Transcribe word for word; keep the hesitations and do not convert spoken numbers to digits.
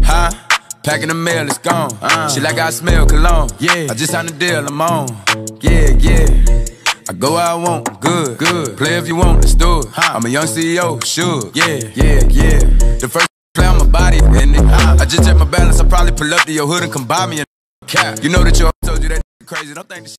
Huh? Packing the mail, it's gone. Uh, Shit like I smell cologne. Yeah. I just signed a deal, I'm on. Yeah, yeah. I go where I want, good, good. Play if you want, let's do it. Huh. I'm a young C E O, sure. Yeah, yeah, yeah. The first play on my body, and it, uh, I just check my balance. I probably pull up to your hood and come buy me a cap. You know that your told you that crazy. Don't think this